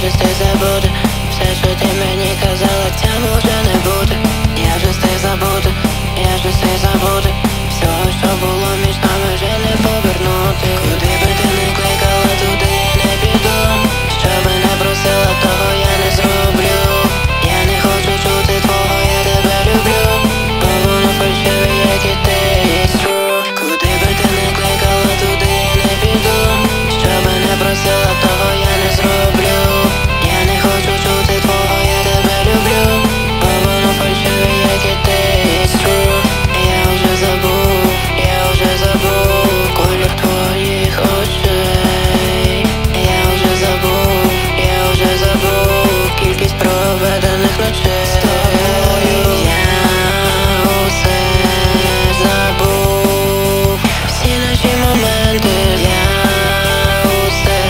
стих забути. Все, що ти мені казала, цьому вже не бути. Я вже стих забути, я вже стих забути. Всього, що було між нами, вже не повернути. Куди би ти не кликала, туди я не піду. Що би не просила, того я не зроблю. Я не хочу чути твого, я тебе люблю. Бо воно фальшиве, як і ти, it's true. Куди би ти не кликала, туди я не піду. Що би не просила, того я не зроблю. Я не хочу чути твого, я тебе люблю. Бо воно фальшиве, як і ти, it's true. Я вже забув колір твоїх очей. Я вже забув кількість проведених ночей з тобою. Я усе забув, всі наші моменти. Я усе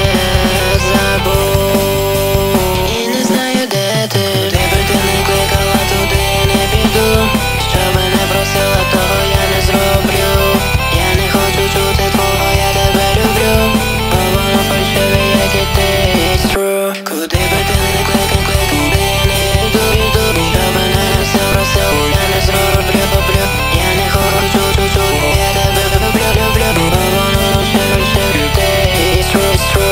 забув і не знаю, де ти. Де би ти не кликала, туди я не піду. Що би не просила, того я не зроблю. Я не хочу чути твого, я тебе люблю. Бо воно фальшиве, як і ти, it's true. Куди би ти не кликав, куди я не йду. Що би не просив, я не зроблю. Я не хочу чути, я тебе люблю. Бо воно фальшиве, як і ти, it's true, it's true.